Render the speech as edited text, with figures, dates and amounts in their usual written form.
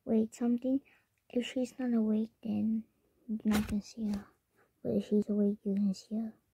Wait, something? If she's not awake, then you not can see her. But if she's awake, you can see her.